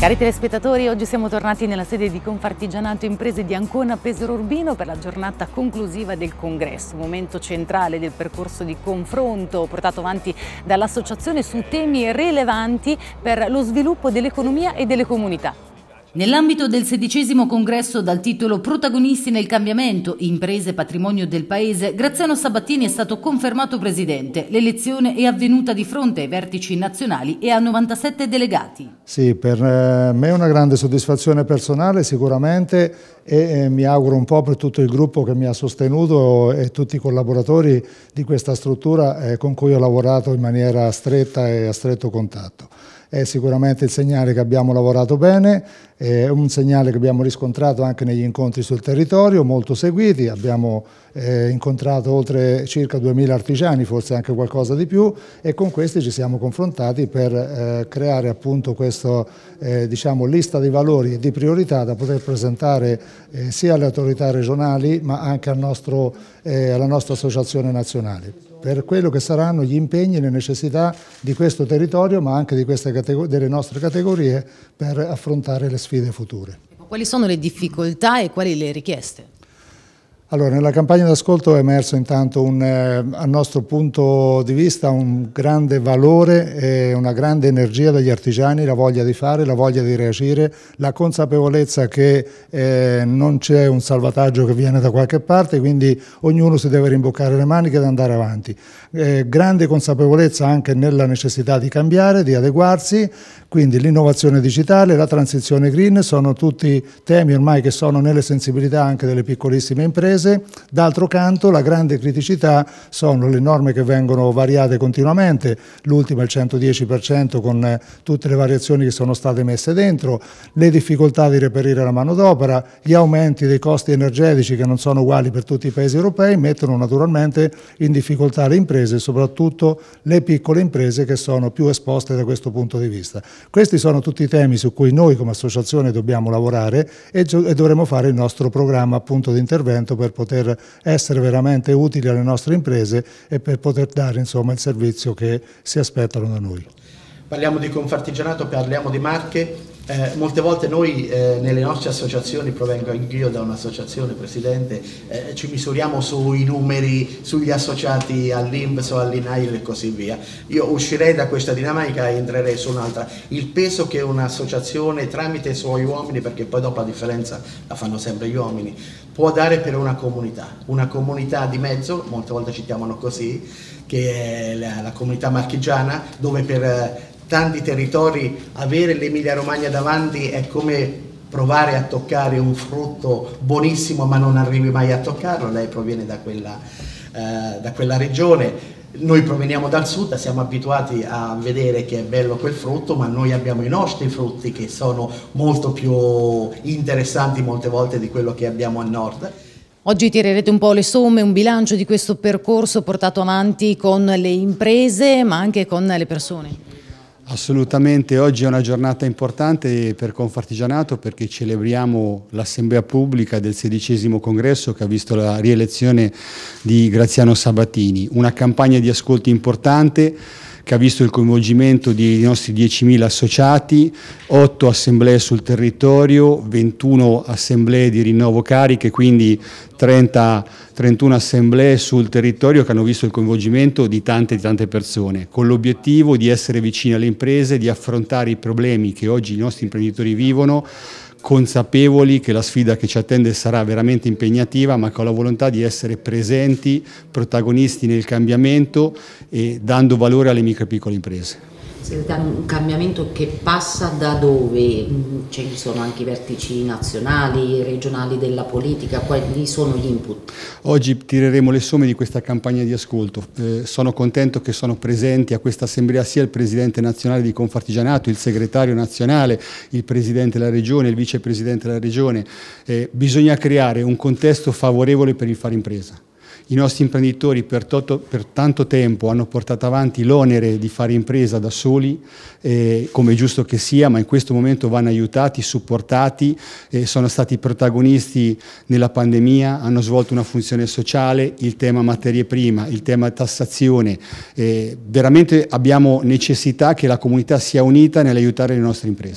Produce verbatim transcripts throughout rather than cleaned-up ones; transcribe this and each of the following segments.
Cari telespettatori, oggi siamo tornati nella sede di Confartigianato Imprese di Ancona Pesaro Urbino per la giornata conclusiva del congresso, momento centrale del percorso di confronto portato avanti dall'associazione su temi rilevanti per lo sviluppo dell'economia e delle comunità. Nell'ambito del sedicesimo congresso dal titolo Protagonisti nel cambiamento, imprese e patrimonio del Paese, Graziano Sabatini è stato confermato presidente. L'elezione è avvenuta di fronte ai vertici nazionali e a novantasette delegati. Sì, per me è una grande soddisfazione personale sicuramente e mi auguro un po' per tutto il gruppo che mi ha sostenuto e tutti i collaboratori di questa struttura con cui ho lavorato in maniera stretta e a stretto contatto. È sicuramente il segnale che abbiamo lavorato bene, è un segnale che abbiamo riscontrato anche negli incontri sul territorio, molto seguiti, abbiamo eh, incontrato oltre circa duemila artigiani, forse anche qualcosa di più, e con questi ci siamo confrontati per eh, creare appunto questa eh, diciamo, lista di valori e di priorità da poter presentare eh, sia alle autorità regionali ma anche al nostro, eh, alla nostra associazione nazionale, per quello che saranno gli impegni e le necessità di questo territorio ma anche di queste delle nostre categorie per affrontare le sfide future. Quali sono le difficoltà e quali le richieste? Allora, nella campagna d'ascolto è emerso intanto un, eh, a nostro punto di vista un grande valore e una grande energia degli artigiani, la voglia di fare, la voglia di reagire, la consapevolezza che eh, non c'è un salvataggio che viene da qualche parte, quindi ognuno si deve rimboccare le maniche ed andare avanti. Eh, grande consapevolezza anche nella necessità di cambiare, di adeguarsi, quindi l'innovazione digitale, la transizione green sono tutti temi ormai che sono nelle sensibilità anche delle piccolissime imprese. D'altro canto la grande criticità sono le norme che vengono variate continuamente, l'ultima è il centodieci per cento con eh, tutte le variazioni che sono state messe dentro, le difficoltà di reperire la manodopera, gli aumenti dei costi energetici che non sono uguali per tutti i paesi europei mettono naturalmente in difficoltà le imprese e soprattutto le piccole imprese che sono più esposte da questo punto di vista. Questi sono tutti i temi su cui noi come associazione dobbiamo lavorare e, e dovremo fare il nostro programma appunto di intervento per poter essere veramente utili alle nostre imprese e per poter dare insomma il servizio che si aspettano da noi. Parliamo di Confartigianato, parliamo di Marche. Eh, molte volte noi eh, nelle nostre associazioni, provengo anch'io da un'associazione, Presidente, eh, ci misuriamo sui numeri, sugli associati all'I N P S o all'I N A I L e così via. Io uscirei da questa dinamica e entrerei su un'altra. Il peso che un'associazione tramite i suoi uomini, perché poi dopo la differenza la fanno sempre gli uomini, può dare per una comunità, una comunità di mezzo, molte volte ci chiamano così, che è la, la comunità marchigiana, dove per eh, tanti territori avere l'Emilia Romagna davanti è come provare a toccare un frutto buonissimo ma non arrivi mai a toccarlo. Lei proviene da quella, eh, da quella regione, noi proveniamo dal sud, siamo abituati a vedere che è bello quel frutto, ma noi abbiamo i nostri frutti che sono molto più interessanti molte volte di quello che abbiamo al nord. Oggi tirerete un po' le somme, un bilancio di questo percorso portato avanti con le imprese ma anche con le persone. Assolutamente, oggi è una giornata importante per Confartigianato perché celebriamo l'assemblea pubblica del sedicesimo congresso che ha visto la rielezione di Graziano Sabatini, una campagna di ascolto importante che ha visto il coinvolgimento dei nostri diecimila associati, otto assemblee sul territorio, ventuno assemblee di rinnovo cariche, quindi trenta, trentuno assemblee sul territorio che hanno visto il coinvolgimento di tante tante persone, con l'obiettivo di essere vicini alle imprese, di affrontare i problemi che oggi i nostri imprenditori vivono, consapevoli che la sfida che ci attende sarà veramente impegnativa, ma con la volontà di essere presenti, protagonisti nel cambiamento e dando valore alle micro e piccole imprese. Un cambiamento che passa da dove? Ci sono anche i vertici nazionali, regionali della politica, quali sono gli input? Oggi tireremo le somme di questa campagna di ascolto. Eh, sono contento che sono presenti a questa assemblea sia il Presidente nazionale di Confartigianato, il Segretario nazionale, il Presidente della Regione, il Vicepresidente della Regione. Eh, bisogna creare un contesto favorevole per il fare impresa. I nostri imprenditori per, toto, per tanto tempo hanno portato avanti l'onere di fare impresa da soli, eh, come è giusto che sia, ma in questo momento vanno aiutati, supportati, eh, sono stati protagonisti nella pandemia, hanno svolto una funzione sociale, il tema materie prime, il tema tassazione. Eh, veramente abbiamo necessità che la comunità sia unita nell'aiutare le nostre imprese.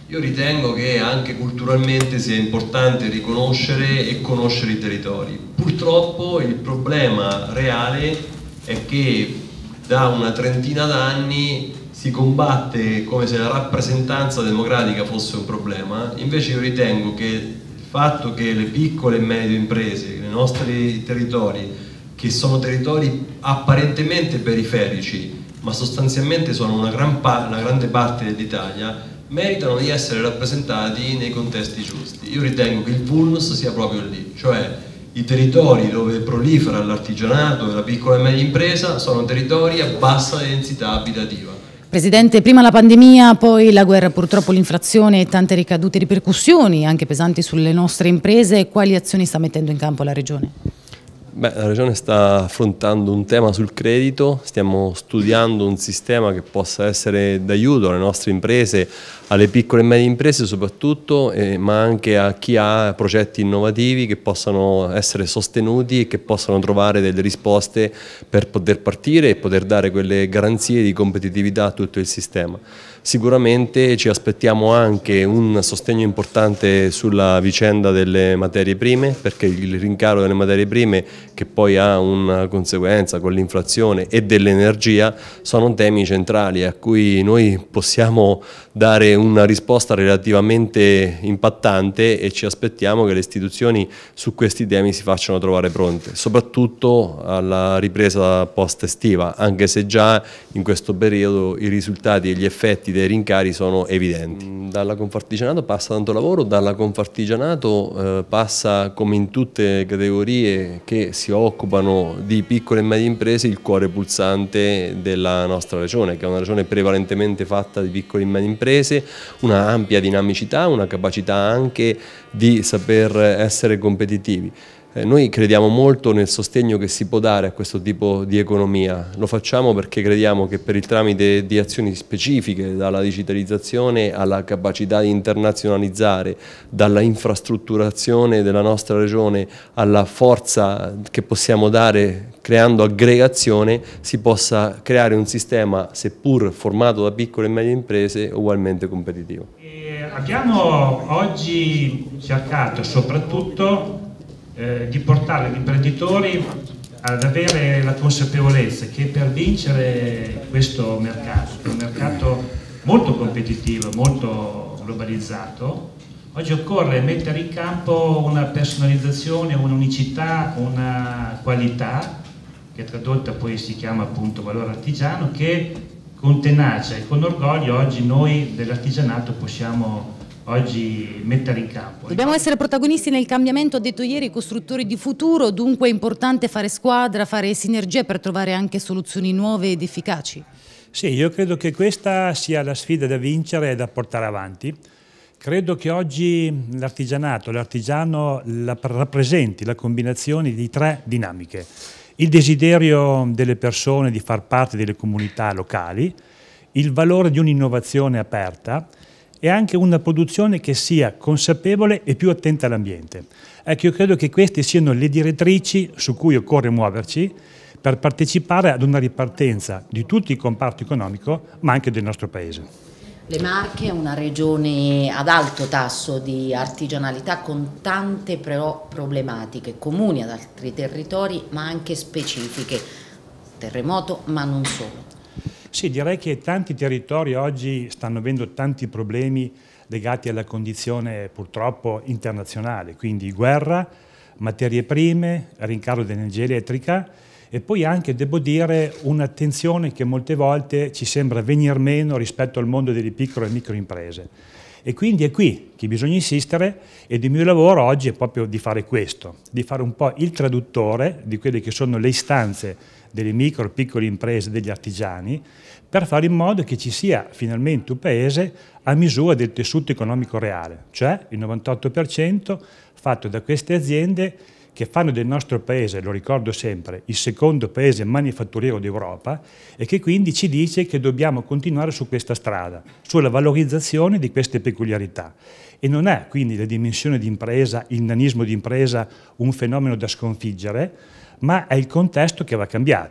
Io ritengo che anche culturalmente sia importante riconoscere e conoscere i territori. Purtroppo il problema reale è che da una trentina d'anni si combatte come se la rappresentanza democratica fosse un problema, invece io ritengo che il fatto che le piccole e medie imprese, i nostri territori, che sono territori apparentemente periferici, ma sostanzialmente sono una, gran pa- una grande parte dell'Italia, meritano di essere rappresentati nei contesti giusti. Io ritengo che il vulnus sia proprio lì, cioè i territori dove prolifera l'artigianato e la piccola e media impresa sono territori a bassa densità abitativa. Presidente, prima la pandemia, poi la guerra, purtroppo l'inflazione e tante ricadute e ripercussioni anche pesanti sulle nostre imprese. Quali azioni sta mettendo in campo la Regione? Beh, la Regione sta affrontando un tema sul credito, stiamo studiando un sistema che possa essere d'aiuto alle nostre imprese, alle piccole e medie imprese soprattutto, eh, ma anche a chi ha progetti innovativi che possano essere sostenuti e che possano trovare delle risposte per poter partire e poter dare quelle garanzie di competitività a tutto il sistema. Sicuramente ci aspettiamo anche un sostegno importante sulla vicenda delle materie prime, perché il rincaro delle materie prime, che poi ha una conseguenza con l'inflazione, e dell'energia, sono temi centrali a cui noi possiamo dare una risposta relativamente impattante e ci aspettiamo che le istituzioni su questi temi si facciano trovare pronte, soprattutto alla ripresa post-estiva, anche se già in questo periodo i risultati e gli effetti dei rincari sono evidenti. Dalla Confartigianato passa tanto lavoro, dalla Confartigianato eh, passa, come in tutte le categorie che si occupano di piccole e medie imprese, il cuore pulsante della nostra regione, che è una regione prevalentemente fatta di piccole e medie imprese, una ampia dinamicità, una capacità anche di saper essere competitivi. Eh, noi crediamo molto nel sostegno che si può dare a questo tipo di economia, lo facciamo perché crediamo che per il tramite di azioni specifiche, dalla digitalizzazione alla capacità di internazionalizzare, dalla infrastrutturazione della nostra regione alla forza che possiamo dare creando aggregazione, si possa creare un sistema, seppur formato da piccole e medie imprese, ugualmente competitivo. E abbiamo oggi cercato soprattutto Eh, di portare gli imprenditori ad avere la consapevolezza che per vincere questo mercato, un mercato molto competitivo, molto globalizzato, oggi occorre mettere in campo una personalizzazione, un'unicità, una qualità, che tradotta poi si chiama appunto valore artigiano, che con tenacia e con orgoglio oggi noi dell'artigianato possiamo oggi mettere in campo. Dobbiamo essere protagonisti nel cambiamento, ha detto ieri, costruttori di futuro, dunque è importante fare squadra, fare sinergie per trovare anche soluzioni nuove ed efficaci. Sì, io credo che questa sia la sfida da vincere e da portare avanti. Credo che oggi l'artigianato, l'artigiano la rappresenti la combinazione di tre dinamiche. Il desiderio delle persone di far parte delle comunità locali, il valore di un'innovazione aperta e anche una produzione che sia consapevole e più attenta all'ambiente. Ecco, io credo che queste siano le direttrici su cui occorre muoverci per partecipare ad una ripartenza di tutto il comparto economico, ma anche del nostro Paese. Le Marche è una regione ad alto tasso di artigianalità con tante però problematiche comuni ad altri territori, ma anche specifiche. Terremoto, ma non solo. Sì, direi che tanti territori oggi stanno avendo tanti problemi legati alla condizione purtroppo internazionale, quindi guerra, materie prime, rincaro dell'energia elettrica e poi anche, devo dire, un'attenzione che molte volte ci sembra venir meno rispetto al mondo delle piccole e micro imprese. E quindi è qui che bisogna insistere ed il mio lavoro oggi è proprio di fare questo, di fare un po' il traduttore di quelle che sono le istanze delle micro e piccole imprese, degli artigiani, per fare in modo che ci sia finalmente un paese a misura del tessuto economico reale, cioè il novantotto per cento fatto da queste aziende che fanno del nostro paese, lo ricordo sempre, il secondo paese manifatturiero d'Europa e che quindi ci dice che dobbiamo continuare su questa strada, sulla valorizzazione di queste peculiarità. E non è quindi la dimensione di impresa, il nanismo di impresa un fenomeno da sconfiggere, ma è il contesto che va cambiato.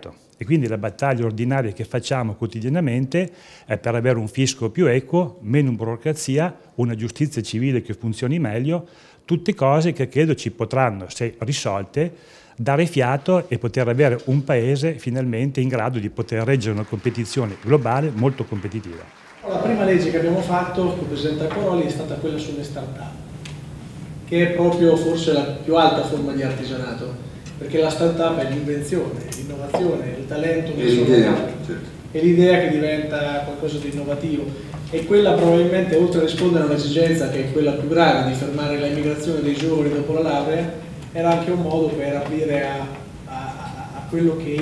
E quindi la battaglia ordinaria che facciamo quotidianamente è per avere un fisco più equo, meno burocrazia, una giustizia civile che funzioni meglio, tutte cose che credo ci potranno, se risolte, dare fiato e poter avere un paese finalmente in grado di poter reggere una competizione globale molto competitiva. La prima legge che abbiamo fatto con il Presidente Acquaroli è stata quella sulle start-up, che è proprio forse la più alta forma di artigianato, perché la start-up è l'invenzione, l'innovazione, il talento che sono è l'idea che diventa qualcosa di innovativo, e quella probabilmente, oltre a rispondere a un'esigenza che è quella più grave di fermare l'immigrazione dei giovani dopo la laurea, era anche un modo per aprire a, a, a quello che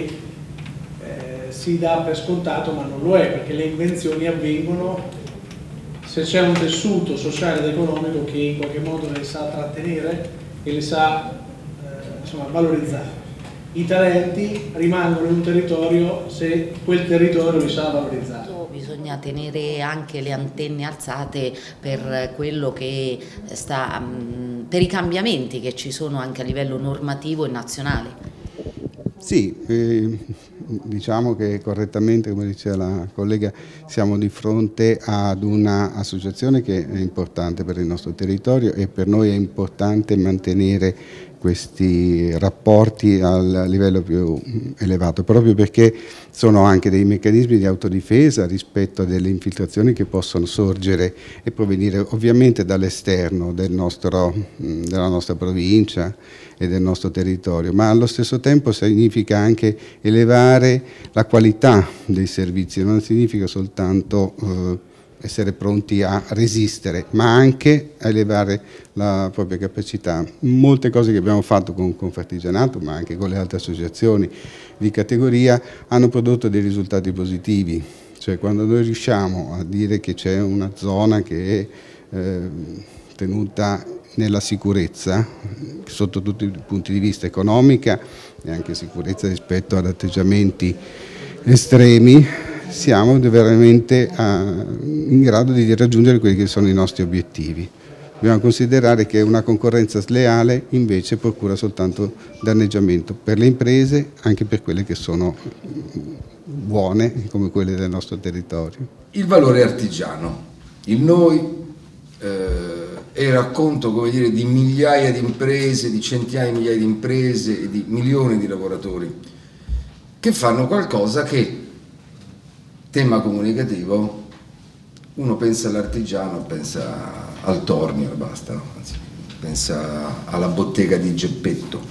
eh, si dà per scontato ma non lo è, perché le invenzioni avvengono se c'è un tessuto sociale ed economico che in qualche modo le sa trattenere e le sa eh, insomma, valorizzare. I talenti rimangono in un territorio se quel territorio li sa valorizzare. Bisogna tenere anche le antenne alzate per quello che sta, per i cambiamenti che ci sono anche a livello normativo e nazionale. Sì, eh, diciamo che correttamente, come diceva la collega, siamo di fronte ad un'associazione che è importante per il nostro territorio, e per noi è importante mantenere questi rapporti al livello più elevato, proprio perché sono anche dei meccanismi di autodifesa rispetto a delle infiltrazioni che possono sorgere e provenire ovviamente dall'esterno del nostro, della nostra provincia e del nostro territorio, ma allo stesso tempo significa anche elevare la qualità dei servizi, non significa soltanto eh, essere pronti a resistere, ma anche a elevare la propria capacità. Molte cose che abbiamo fatto con Confartigianato, ma anche con le altre associazioni di categoria, hanno prodotto dei risultati positivi. Cioè, quando noi riusciamo a dire che c'è una zona che è eh, tenuta nella sicurezza, sotto tutti i punti di vista, economica e anche sicurezza rispetto ad atteggiamenti estremi, siamo veramente a, in grado di raggiungere quelli che sono i nostri obiettivi. Dobbiamo considerare che una concorrenza sleale invece procura soltanto danneggiamento per le imprese, anche per quelle che sono buone come quelle del nostro territorio. Il valore artigiano, il noi eh, è il racconto, come dire, di migliaia di imprese, di centinaia di migliaia di imprese e di milioni di lavoratori che fanno qualcosa che, tema comunicativo, uno pensa all'artigiano, pensa al tornio e basta, no? Anzi, pensa alla bottega di Geppetto.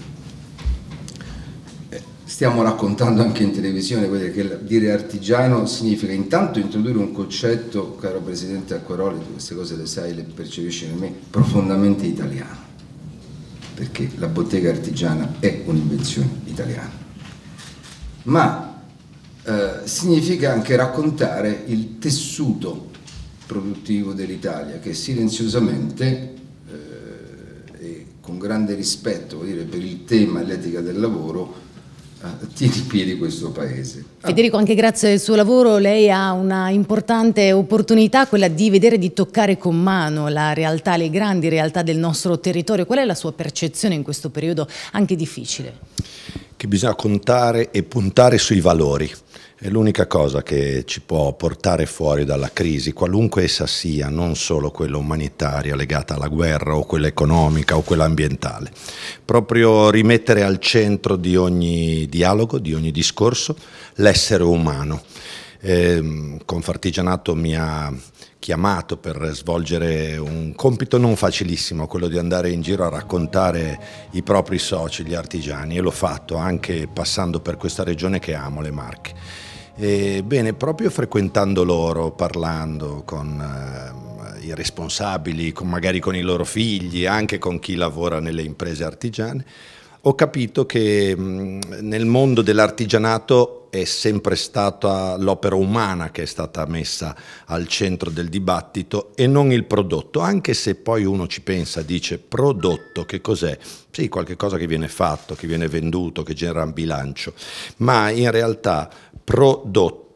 Eh, stiamo raccontando anche in televisione che dire artigiano significa intanto introdurre un concetto, caro Presidente Acquaroli, tu queste cose le sai, le percepisci in me, profondamente italiano, perché la bottega artigiana è un'invenzione italiana, ma Eh, significa anche raccontare il tessuto produttivo dell'Italia, che silenziosamente eh, e con grande rispetto, vuol dire, per il tema e l'etica del lavoro eh, tiene in piedi questo paese. Federico, anche grazie al suo lavoro lei ha una importante opportunità, quella di vedere, di toccare con mano la realtà, le grandi realtà del nostro territorio. Qual è la sua percezione in questo periodo anche difficile? Che bisogna contare e puntare sui valori. È l'unica cosa che ci può portare fuori dalla crisi, qualunque essa sia, non solo quella umanitaria legata alla guerra o quella economica o quella ambientale. Proprio rimettere al centro di ogni dialogo, di ogni discorso, l'essere umano. Eh, Confartigianato mi ha chiamato per svolgere un compito non facilissimo, quello di andare in giro a raccontare i propri soci, gli artigiani, e l'ho fatto anche passando per questa regione che amo, le Marche. E, bene, proprio frequentando loro, parlando con eh, i responsabili, con, magari con i loro figli, anche con chi lavora nelle imprese artigiane, ho capito che mh, nel mondo dell'artigianato è sempre stata l'opera umana che è stata messa al centro del dibattito e non il prodotto, anche se poi uno ci pensa, dice prodotto, che cos'è? Sì, qualche cosa che viene fatto, che viene venduto, che genera un bilancio, ma in realtà prodotto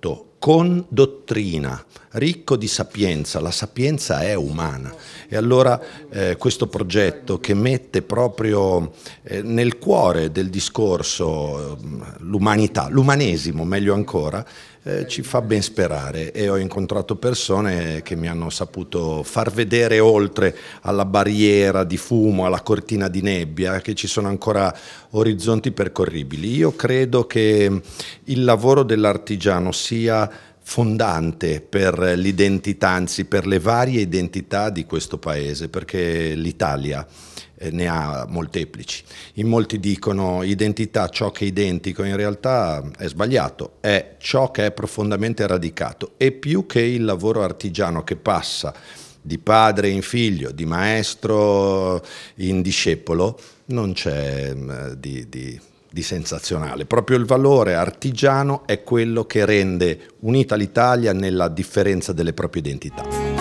con dottrina, ricco di sapienza. La sapienza è umana e allora eh, questo progetto che mette proprio eh, nel cuore del discorso eh, l'umanità, l'umanesimo meglio ancora, eh, ci fa ben sperare, e ho incontrato persone che mi hanno saputo far vedere oltre alla barriera di fumo, alla cortina di nebbia, che ci sono ancora orizzonti percorribili. Io credo che il lavoro dell'artigiano sia fondante per l'identità, anzi per le varie identità di questo paese, perché l'Italia ne ha molteplici. In molti dicono identità, ciò che è identico, in realtà è sbagliato, è ciò che è profondamente radicato, e più che il lavoro artigiano che passa di padre in figlio, di maestro in discepolo, non c'è di, di di sensazionale. Proprio il valore artigiano è quello che rende unita l'Italia nella differenza delle proprie identità.